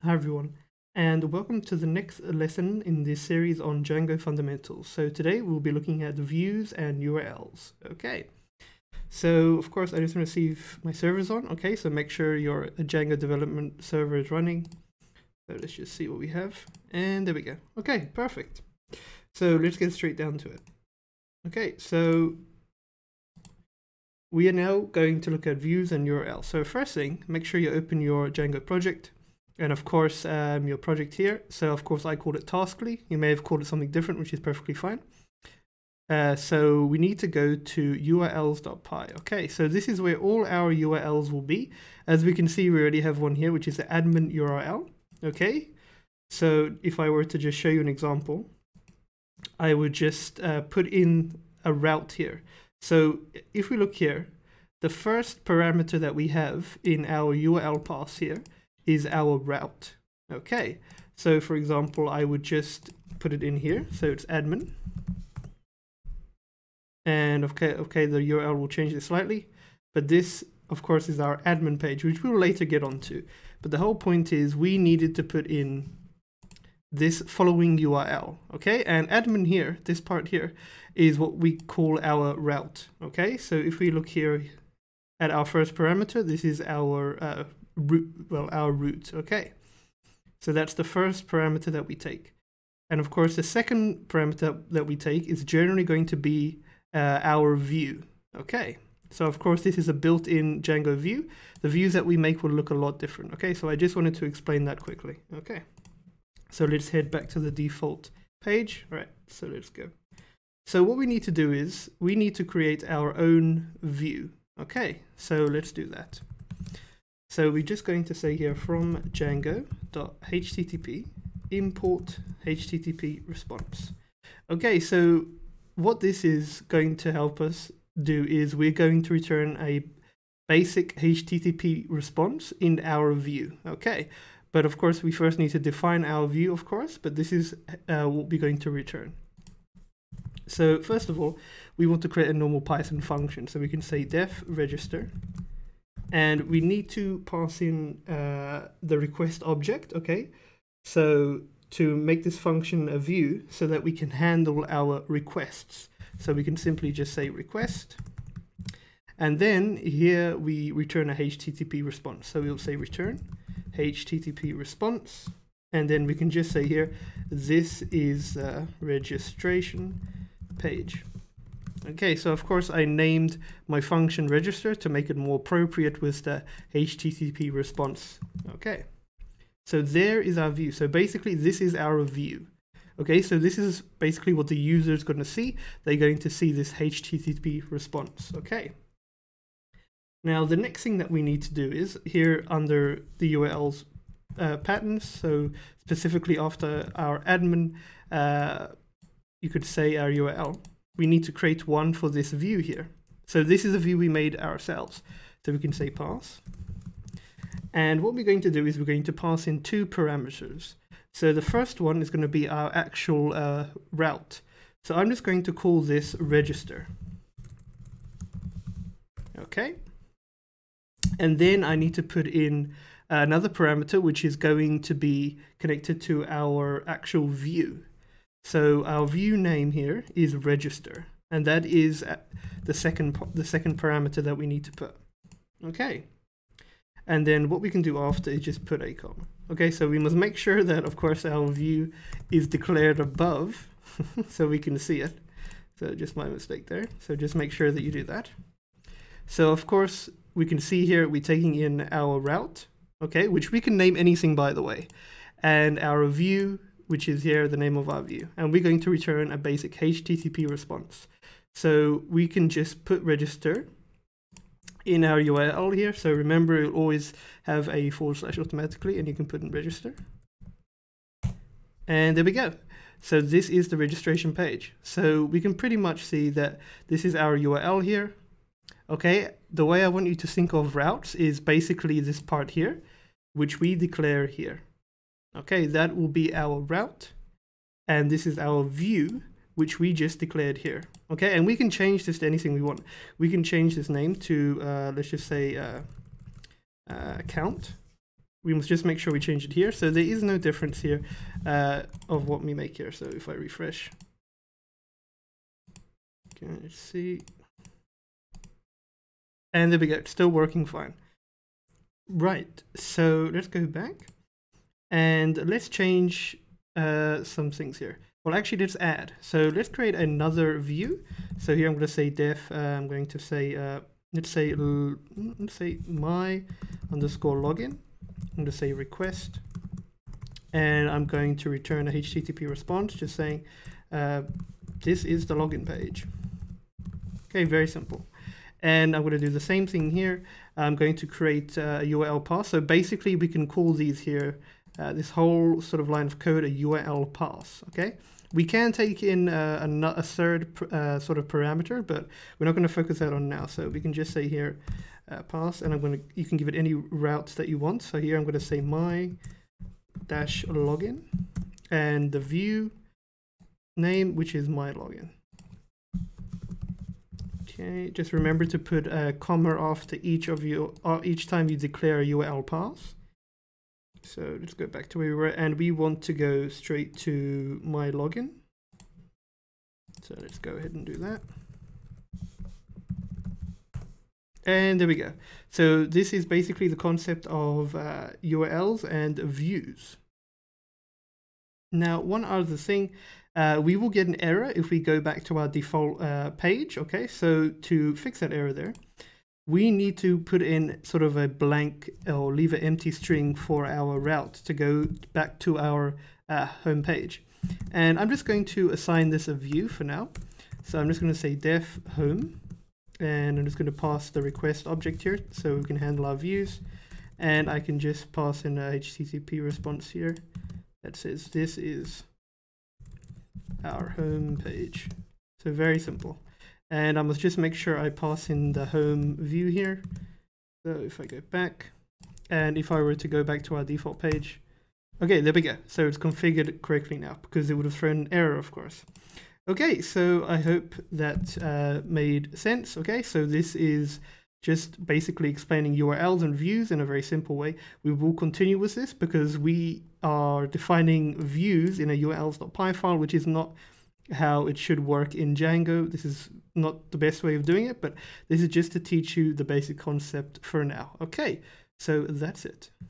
Hi everyone, and welcome to the next lesson in this series on Django fundamentals. So today we'll be looking at views and URLs. Okay, so of course I just want to see if my server's on. Okay, so make sure your Django development server is running. So let's just see what we have, and there we go. Okay, perfect. So let's get straight down to it. Okay, so we are now going to look at views and URLs. So first thing, make sure you open your Django project. And of course, your project here. So of course, I called it Taskly. You may have called it something different, which is perfectly fine. So we need to go to urls.py. Okay, so this is where all our URLs will be. As we can see, we already have one here, which is the admin URL. Okay, so if I were to just show you an example, I would just put in a route here. So if we look here, the first parameter that we have in our URL pass here is our route. Okay, so for example, I would just put it in here. So it's admin. And okay, the URL will change it slightly. But this, of course, is our admin page, which we'll later get onto. But the whole point is we needed to put in this following URL. Okay, and admin here, this part here, is what we call our route. Okay, so if we look here at our first parameter, this is our route. Okay, so that's the first parameter that we take, and of course the second parameter that we take is generally going to be our view. Okay, so of course this is a built-in Django view. The views that we make will look a lot different. Okay, so I just wanted to explain that quickly. Okay, so let's head back to the default page. All right, so let's go. So what we need to do is we need to create our own view. Okay, so let's do that. So we're just going to say here from Django.http import HTTP response. Okay, so what this is going to help us do is we're going to return a basic HTTP response in our view. Okay, but of course we first need to define our view, of course, but this is what we're going to return. So first of all, we want to create a normal Python function. So we can say def register. And we need to pass in the request object, okay? So to make this function a view so that we can handle our requests. So we can simply just say request. And then here we return a HTTP response. So we'll say return HTTP response. And then we can just say here, this is a registration page. Okay, so of course I named my function register to make it more appropriate with the HTTP response. Okay, so there is our view. So basically this is our view. Okay, so this is basically what the user is going to see. They're going to see this HTTP response. Okay, now the next thing that we need to do is here under the URLs patterns, so specifically after our admin, you could say our URL. We need to create one for this view here. So this is a view we made ourselves. So we can say pass. And what we're going to do is we're going to pass in two parameters. So the first one is going to be our actual route. So I'm just going to call this register. Okay. And then I need to put in another parameter, which is going to be connected to our actual view. So our view name here is register, and that is the second parameter that we need to put. Okay, and then what we can do after is just put a comma. Okay, so we must make sure that of course our view is declared above so we can see it. So just my mistake there. So just make sure that you do that. So of course we can see here we're taking in our route, okay, which we can name anything by the way, and our view, which is here the name of our view, and we're going to return a basic HTTP response. So we can just put register in our URL here. So remember, you'll always have a / automatically, and you can put in register. And there we go. So this is the registration page. So we can pretty much see that this is our URL here. Okay, the way I want you to think of routes is basically this part here, which we declare here. Okay, that will be our route, and this is our view, which we just declared here. Okay, and we can change this to anything we want. We can change this name to, let's just say, account. we must just make sure we change it here. So there is no difference here of what we make here. So if I refresh, okay, let's see. And there we go, it's still working fine. Right, so let's go back and let's change some things here. Well, actually, let's add. So let's create another view. So here I'm going to say def. I'm going to say let's say my underscore login. I'm going to say request, and I'm going to return a HTTP response, just saying this is the login page. Okay, very simple. And I'm going to do the same thing here. I'm going to create a URL path. So basically, we can call these here, this whole sort of line of code, a URL path. Okay, we can take in a third sort of parameter, but we're not going to focus that on now. So we can just say here path, and you can give it any routes that you want. So here I'm going to say my dash login, and the view name, which is my login. Okay, just remember to put a comma after each time you declare a URL path. So let's go back to where we were, and we want to go straight to my login. So let's go ahead and do that. And there we go. So this is basically the concept of URLs and views. Now, one other thing, we will get an error if we go back to our default page. Okay, so to fix that error there, we need to put in sort of a blank or leave an empty string for our route to go back to our home page. And I'm just going to assign this a view for now. So I'm just going to say def home, and I'm just going to pass the request object here so we can handle our views. And I can just pass in a HTTP response here that says this is our home page. So very simple. And I must just make sure I pass in the home view here. So if I go back, and if I were to go back to our default page, okay, there we go. So it's configured correctly now, because it would have thrown an error, of course. Okay, so I hope that made sense. Okay, so this is just basically explaining URLs and views in a very simple way. We will continue with this because we are defining views in a urls.py file, which is not how it should work in Django. This is not the best way of doing it, but this is just to teach you the basic concept for now. Okay, so that's it.